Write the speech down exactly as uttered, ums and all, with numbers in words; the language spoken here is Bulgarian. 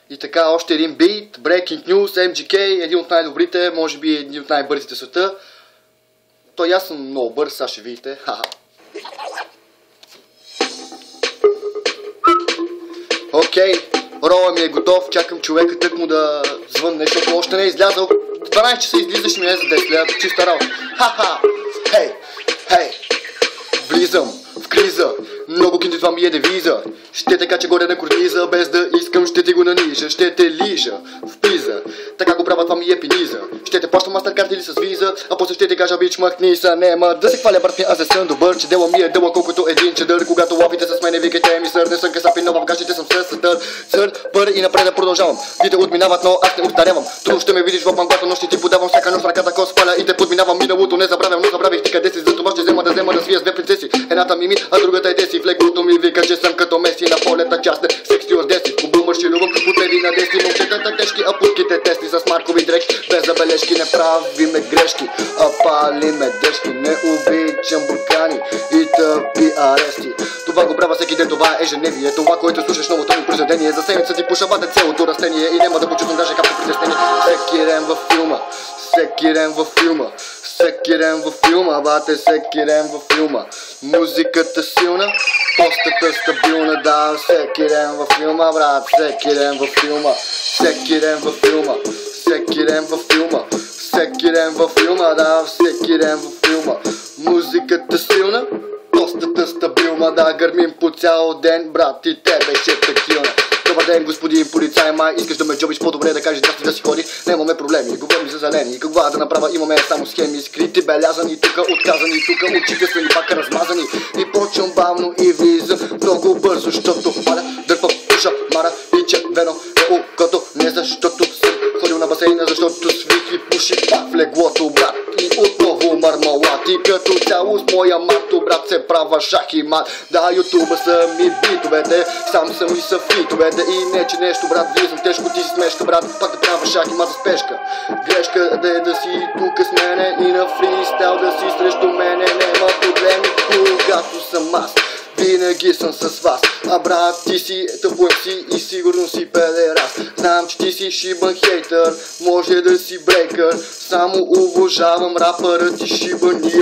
И така, още един бит, Breaking News, Ем Джи Кей, един от най-добрите, може би един от най-бързите в света. Той аз съм много бърз, сега ще видите. Окей, рола ми е готов, чакам човека тък му да звънне, защото още не е излязъл. дванайсет часа излизаш ми не за десет лева, чиста работа. Ха-ха! Хей! Хей! Влизам в криза, много кинти, това ми е девиза. Ще те кача горе на корниза, без да искам ще ти го нанижа. Ще те лижа в приза, така го правя, това ми е пениза. Ще те плащам мастеркард или с виза, а после ще ти кажа бич махни са. Нема да се хваля брат ми, аз не съм добър, че дела ми е дълъг колкото един чедър. Когато лапите с мене викайте ми сър, не съм касапи, но в гащите съм сър сътър. Сър, бър и напред да продължавам. Вите отминават, но аз не устарявам. Трудно ще ме видиш в мангата, но ще ти подавам всяка нощ ръката ко спаля и те подминавам. Миналото не забравям, но забравих ти къде си, за това ще взема да взема да свия с две принцеси. Едната ми ми, а другата е деси. В лекото ми вика, че съм като Меси на полета част не секс стюардеси. Хубаво марширувам от леви на десни, момчетата тежки, а пуските тесни с маркови дрехи. Без забележки не правиме грешки, а палиме дешки. Не обичам буркани и тъпи арести. Това го правя всеки ден, това е ежедневие. Това, което слушаш новото ми произведение. За седмица ти пушавате цялото растение и няма да почувствам даже капка притеснение. Всеки ден във филма, всеки ден във филма. Всеки ден във филма, бате, всеки ден във филма. Музиката силна, постата стабилна, да, всеки ден във филма, брат, всеки ден във филма. Всеки ден във филма, всеки ден във филма. Всеки ден във филма, да, всеки ден във филма. Музиката силна, постата стабилна, да, гърмим по цял ден, брат, и тебе ще текилна. Добър ден, господин полицай, май искаш да ме джобиш, по-добре да кажеш здрасти да си ходи. Нямаме проблеми, говорим за зелени. Какво да направя, имаме само схеми, скрити, белязани, тука отказани, тука очите са ни пак размазани. И почвам бавно и влизам много бързо, защото паля, дърпам, пуша, мара и червено е окото. Не защото съм ходил на басейна, защото свих и пуши пак в леглото, брат. И отново мармалат, и като цяло с моя марто, брат, се права шах и мат. Да, ютуба са ми битовете, сам съм и са фитовете. И не че нещо, брат, влизам тежко, ти си смешка, брат, пак да права шах и мат за спешка. Грешка да е да си тук с мене и на фристайл да си срещу мене. Нема проблеми, когато съм аз, винаги съм с вас. А брат, ти си тъпуем си и сигурно си педерас. Знам, че ти си шибан хейтър, може да си брейкър. Само уважавам рапъра ти шибани